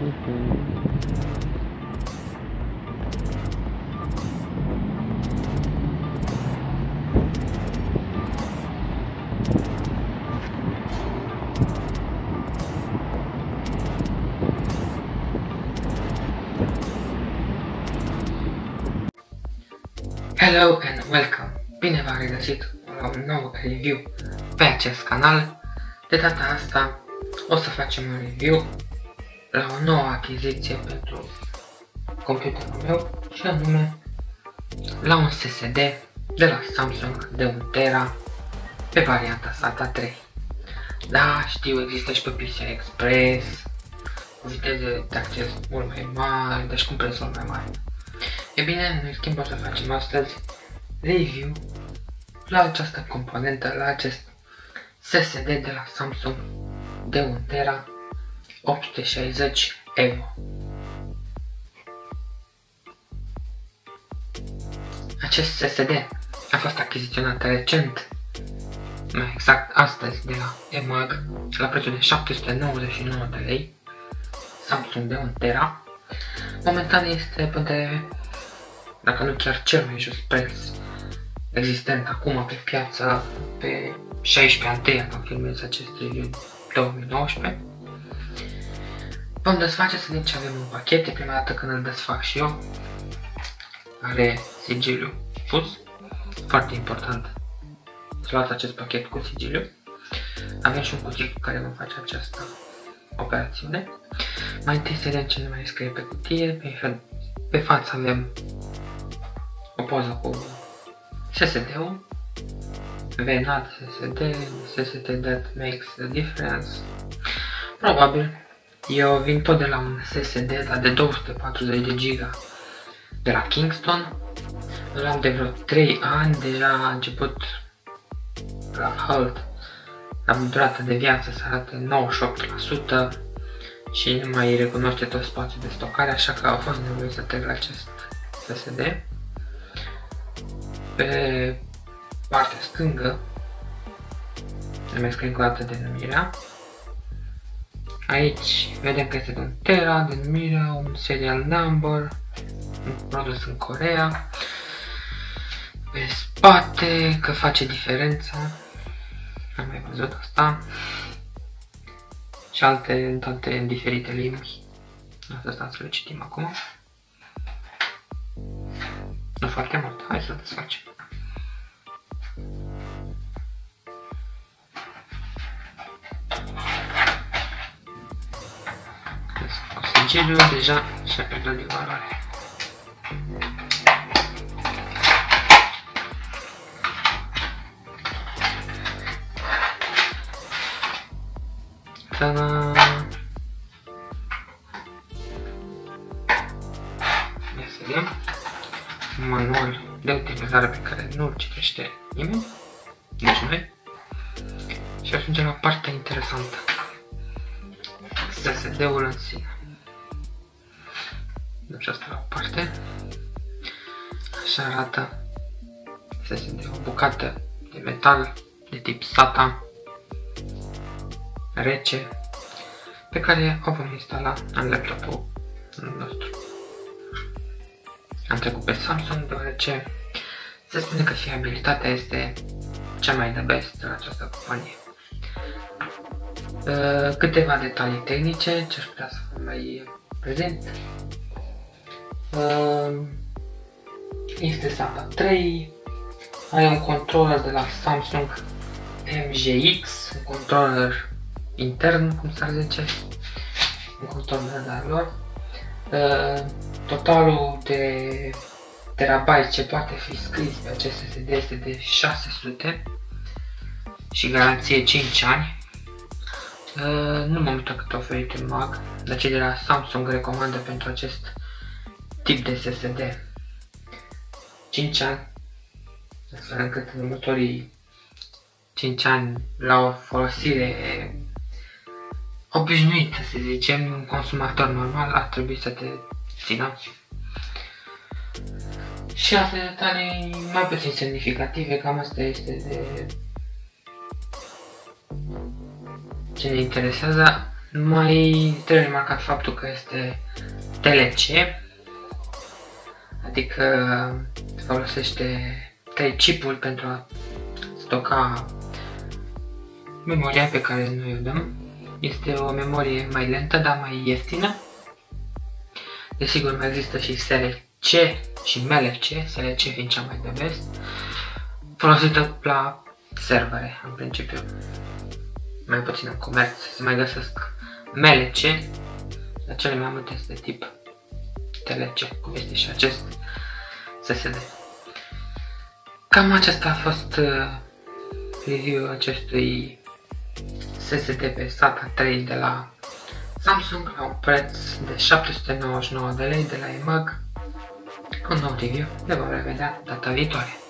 Hello and welcome! Bine v-am regăsit la un nou review pe acest canal. De data asta o să facem un review la o nouă achiziție pentru computerul meu și anume la un SSD de la Samsung de 1 tera pe varianta SATA 3. Da, știu, există și pe PCI Express cu viteze de acces mult mai mari, deci cu prețuri mai mari. E bine, noi schimb o să facem astăzi review la această componentă, la acest SSD de la Samsung de 1 tera 860 EVO. Acest SSD a fost achiziționat recent, mai exact astăzi, de la EMAG la prețul de 799 de lei, Samsung de 1 tera. Momentan este dacă nu chiar cel mai jos preț existent acum pe piață, pe 16 când filmez acest review 2019. Vom desface să vedem ce avem în pachet. E prima dată când îl desfac și eu. Are sigiliu pus, foarte important să luați acest pachet cu sigiliu. Avem și un cutie cu care vom face această operațiune. Mai întâi să vedem ce ne mai scrie pe cutie. Pe față avem o poză cu SSD-ul, VNAT SSD, SSD that makes the difference. Probabil eu vin tot de la un SSD dar de 240 de GB de la Kingston. Îl am de vreo 3 ani, deja a început la halt, la durata de viață se arată 98% și nu mai recunoaște tot spațiul de stocare, așa că a fost nevoie să trec la acest SSD. Pe partea stângă îmi scrie încă o dată denumirea. Aici vedem că este de 1 tera, denumirea, un serial number, un produs în Coreea. Pe spate că face diferența, am mai văzut asta. Și alte în diferite limbi. Asta să le citim acum. Nu foarte mult, hai să desfacem. Cu sigiliul deja și-a pierdut de valoare. Ta-da! Ia să vedem. Manual de utilizare pe care nu-l citește nimeni, nici noi. Și ajungem la partea interesantă, SSD-ul în sine. Deci asta la o parte. Așa arată SSD, o bucată de metal de tip SATA rece pe care o vom instala în laptopul nostru. Am trecut pe Samsung deoarece se spune că fiabilitatea este cea mai de best la această companie. Câteva detalii tehnice ce aș putea să vă mai prezint. Este SATA 3, are un controller de la Samsung MGX, un controller intern, cum s-ar zice, un controller de-al lor. Totalul de terabyte ce poate fi scris pe acest SSD este de 600 și garanție 5 ani. Nu m-am uitat cât a oferit în mag, dar cei de la Samsung recomandă pentru acest tip de SSD 5 ani, astfel încât în următorii 5 ani la o folosire obișnuită, să zicem, un consumator normal ar trebui să te țină. Și alte detalii mai puțin semnificative, cam asta este de ce ne interesează. Mai trebuie remarcat faptul că este TLC, adică folosește 3 chipuri pentru a stoca memoria pe care noi o dăm. Este o memorie mai lentă, dar mai ieftină. Desigur, mai există și SLC și MLC, SLC fiind cea mai de best, folosită la servere, în principiu. Mai puțin în comerț se mai găsesc MLC, dar cele mai multe este de tip TLC, cum este și acest SSD. Cam acesta a fost review-ul acestui SSD pe SATA 3 de la Samsung la un preț de 799 de lei de la EMAG. Un nou review, ne vom revedea data viitoare.